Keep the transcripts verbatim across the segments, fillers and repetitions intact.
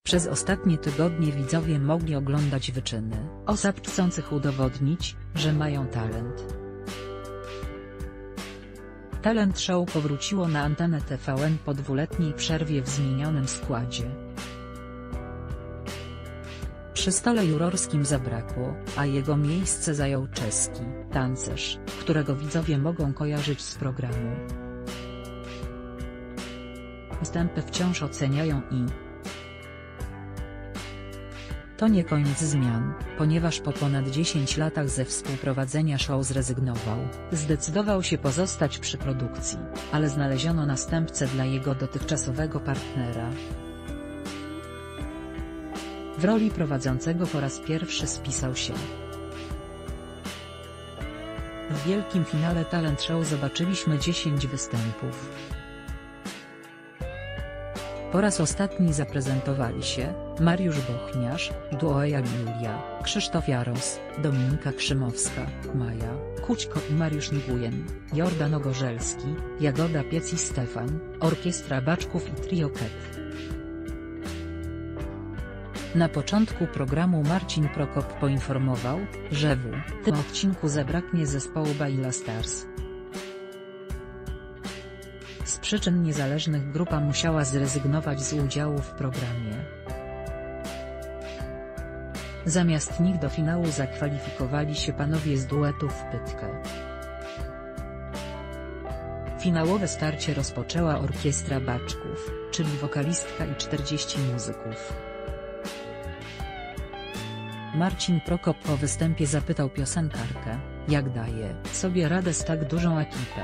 Przez ostatnie tygodnie widzowie mogli oglądać wyczyny osób chcących udowodnić, że mają talent. Talent Show powróciło na antenę T V N po dwuletniej przerwie w zmienionym składzie. Przy stole jurorskim zabrakło, a jego miejsce zajął czeski tancerz, którego widzowie mogą kojarzyć z programu. Występy wciąż oceniają i to nie koniec zmian, ponieważ po ponad dziesięciu latach ze współprowadzenia show zrezygnował. Zdecydował się pozostać przy produkcji, ale znaleziono następcę dla jego dotychczasowego partnera. W roli prowadzącego po raz pierwszy spisał się. W wielkim finale Talent Show zobaczyliśmy dziesięć występów. Po raz ostatni zaprezentowali się Mariusz Bochniarz, duo Eja i Julia, Krzysztof Jaros, Dominika Krzymowska, Maja Kućko i Mariusz Nguyen, Jordan Ogorzelski, Jagoda Piec i Stefan, Orkiestra Baczków i Trio Ket. Na początku programu Marcin Prokop poinformował, że w tym odcinku zabraknie zespołu Baila Stars. Z przyczyn niezależnych grupa musiała zrezygnować z udziału w programie. Zamiast nich do finału zakwalifikowali się panowie z duetu w Pytkę. Finałowe starcie rozpoczęła Orkiestra Baczków, czyli wokalistka i czterdziestu muzyków. Marcin Prokop po występie zapytał piosenkarkę, jak daje sobie radę z tak dużą ekipę.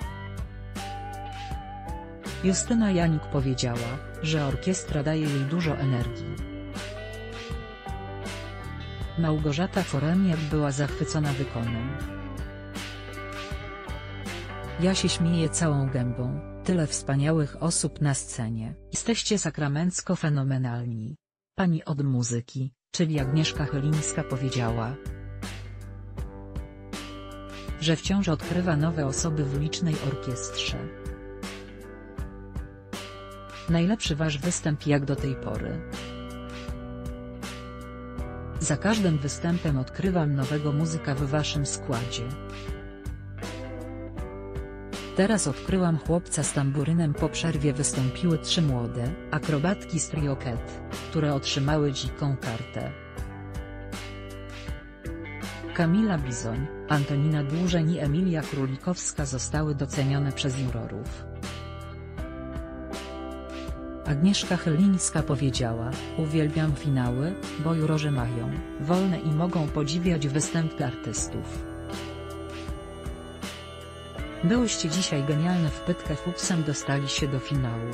Justyna Janik powiedziała, że orkiestra daje jej dużo energii. Małgorzata Foremniak była zachwycona wykonem. Ja się śmieję całą gębą, tyle wspaniałych osób na scenie. Jesteście sakramencko fenomenalni. Pani od muzyki, czyli Agnieszka Chylińska powiedziała, że wciąż odkrywa nowe osoby w licznej orkiestrze. Najlepszy wasz występ jak do tej pory. Za każdym występem odkrywam nowego muzyka w waszym składzie. Teraz odkryłam chłopca z tamburynem. Po przerwie wystąpiły trzy młode akrobatki z Trio Ket, które otrzymały dziką kartę. Kamila Bizoń, Antonina Dłużeń i Emilia Królikowska zostały docenione przez jurorów. Agnieszka Chylińska powiedziała, uwielbiam finały, bo jurorzy mają wolne i mogą podziwiać występy artystów. Byłyście dzisiaj genialne w Pytkę. Fuksem dostali się do finału.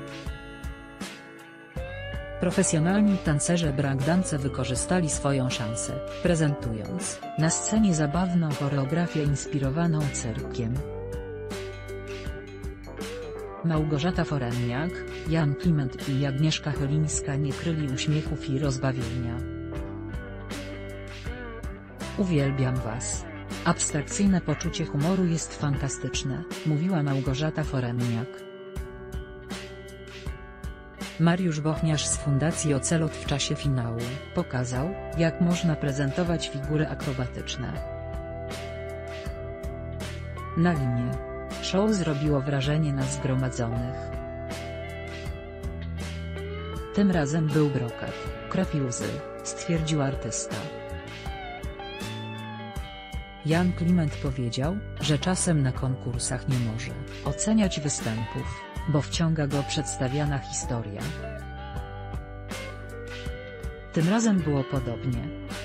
Profesjonalni tancerze breakdance wykorzystali swoją szansę, prezentując na scenie zabawną choreografię inspirowaną cyrkiem. Małgorzata Foremniak, Jan Kliment i Agnieszka Chylińska nie kryli uśmiechów i rozbawienia. Uwielbiam was. Abstrakcyjne poczucie humoru jest fantastyczne, mówiła Małgorzata Foremniak. Mariusz Bochniarz z Fundacji Ocelot w czasie finału pokazał, jak można prezentować figury akrobatyczne. Na linie. Show zrobiło wrażenie na zgromadzonych. Tym razem był brokat, krew i łzy, stwierdził artysta. Jan Kliment powiedział, że czasem na konkursach nie może oceniać występów, bo wciąga go przedstawiana historia. Tym razem było podobnie.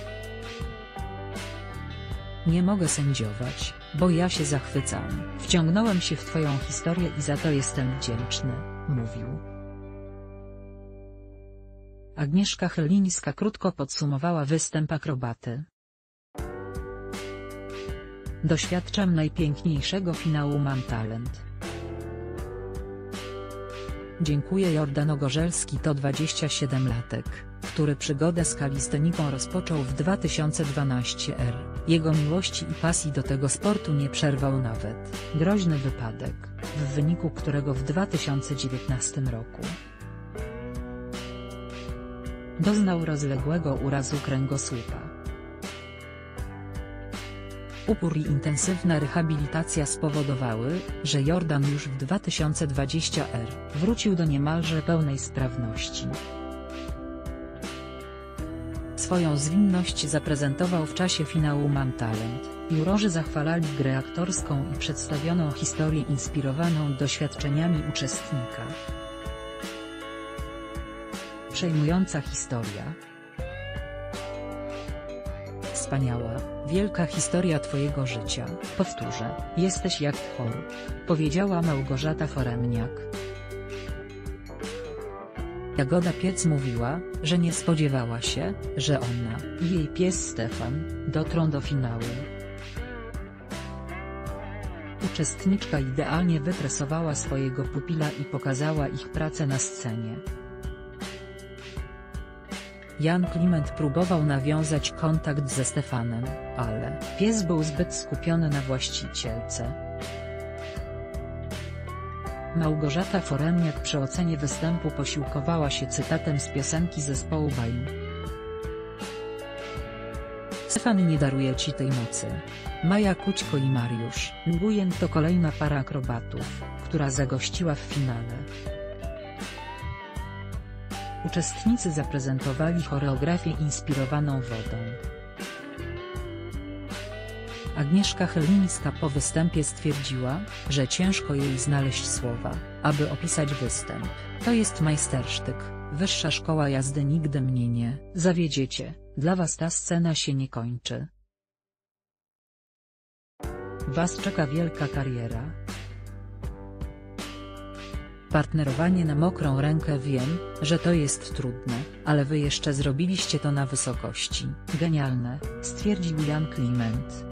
Nie mogę sędziować, bo ja się zachwycam. Wciągnąłem się w twoją historię i za to jestem wdzięczny, mówił. Agnieszka Chylińska krótko podsumowała występ akrobaty. Doświadczam najpiękniejszego finału. Mam talent. Dziękuję. Jordan Ogorzelski to dwudziestosiedemlatek, który przygodę z kalistoniką rozpoczął w dwa tysiące dwunastym roku. Jego miłości i pasji do tego sportu nie przerwał nawet groźny wypadek, w wyniku którego w dwa tysiące dziewiętnastym roku doznał rozległego urazu kręgosłupa. Upór i intensywna rehabilitacja spowodowały, że Jordan już w dwa tysiące dwudziestym roku wrócił do niemalże pełnej sprawności. Swoją zwinność zaprezentował w czasie finału Mam Talent. Jurorzy zachwalali grę aktorską i przedstawioną historię inspirowaną doświadczeniami uczestnika. Przejmująca historia. Wspaniała, wielka historia twojego życia. Powtórzę, jesteś jak twór, powiedziała Małgorzata Foremniak. Jagoda Piec mówiła, że nie spodziewała się, że ona i jej pies Stefan dotrą do finału. Uczestniczka idealnie wytresowała swojego pupila i pokazała ich pracę na scenie. Jan Kliment próbował nawiązać kontakt ze Stefanem, ale pies był zbyt skupiony na właścicielce. Małgorzata Foremniak przy ocenie występu posiłkowała się cytatem z piosenki zespołu Baim. Stefan nie daruje ci tej mocy. Maja Kućko i Mariusz Nguyen to kolejna para akrobatów, która zagościła w finale. Uczestnicy zaprezentowali choreografię inspirowaną wodą. Agnieszka Chylińska po występie stwierdziła, że ciężko jej znaleźć słowa, aby opisać występ. To jest majstersztyk, wyższa szkoła jazdy, nigdy mnie nie zawiedziecie, dla was ta scena się nie kończy. Was czeka wielka kariera. Partnerowanie na mokrą rękę, wiem, że to jest trudne, ale wy jeszcze zrobiliście to na wysokości. Genialne, stwierdził Jan Kliment.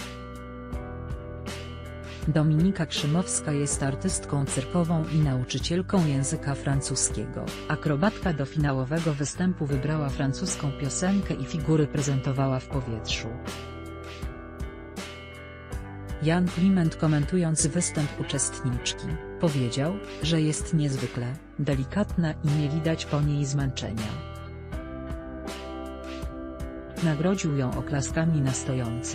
Dominika Krzymowska jest artystką cyrkową i nauczycielką języka francuskiego. Akrobatka do finałowego występu wybrała francuską piosenkę i figury prezentowała w powietrzu. Jan Kliment, komentując występ uczestniczki, powiedział, że jest niezwykle delikatna i nie widać po niej zmęczenia. Nagrodził ją oklaskami na stojąco.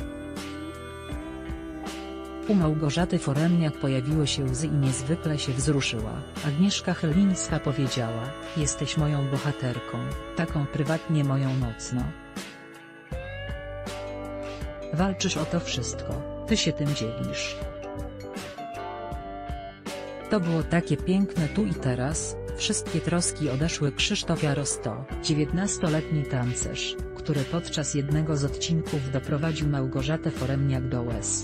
U Małgorzaty Foremniak pojawiły się łzy i niezwykle się wzruszyła. Agnieszka Chylińska powiedziała: jesteś moją bohaterką, taką prywatnie moją mocno. Walczysz o to wszystko, ty się tym dzielisz. To było takie piękne tu i teraz, wszystkie troski odeszły. Krzysztof Jaros to dziewiętnastoletni tancerz, który podczas jednego z odcinków doprowadził Małgorzatę Foremniak do łez.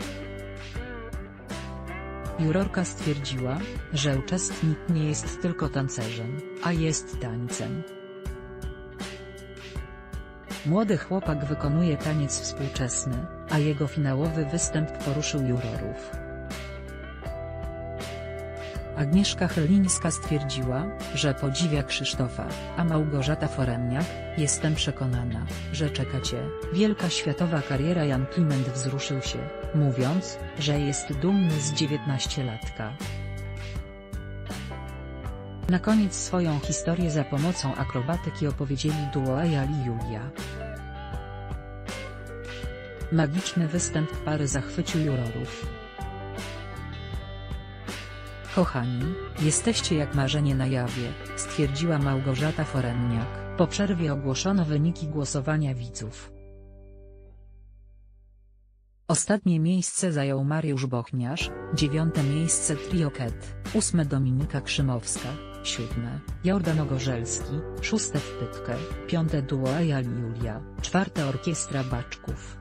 Jurorka stwierdziła, że uczestnik nie jest tylko tancerzem, a jest tańcem. Młody chłopak wykonuje taniec współczesny, a jego finałowy występ poruszył jurorów. Agnieszka Chylińska stwierdziła, że podziwia Krzysztofa, a Małgorzata Foremniak: jestem przekonana, że czeka cię wielka światowa kariera. Jan Kliment wzruszył się, mówiąc, że jest dumny z dziewiętnastolatka. Na koniec swoją historię za pomocą akrobatyki opowiedzieli duo Ajal i Julia. Magiczny występ pary zachwycił jurorów. Kochani, jesteście jak marzenie na jawie, stwierdziła Małgorzata Foremniak. Po przerwie ogłoszono wyniki głosowania widzów. Ostatnie miejsce zajął Mariusz Bochniarz, dziewiąte miejsce Trio Ket, ósme Dominika Krzymowska, siódme Jordan Ogorzelski, szóste Wpytkę, piąte duo Ajal i Julia, czwarte Orkiestra Baczków.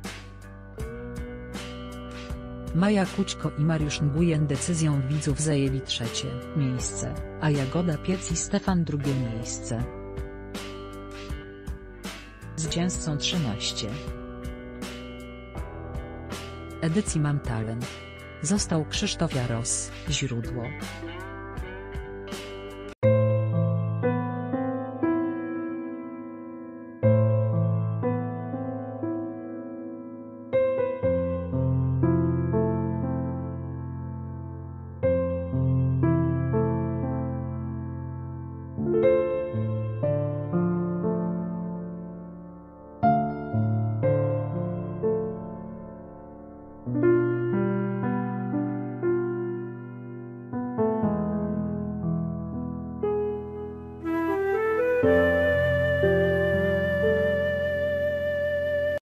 Maja Kućko i Mariusz Nguyen decyzją widzów zajęli trzecie miejsce, a Jagoda Piec i Stefan drugie miejsce. Zwycięzcą trzynaście edycji Mam Talent został Krzysztof Jaros. Źródło.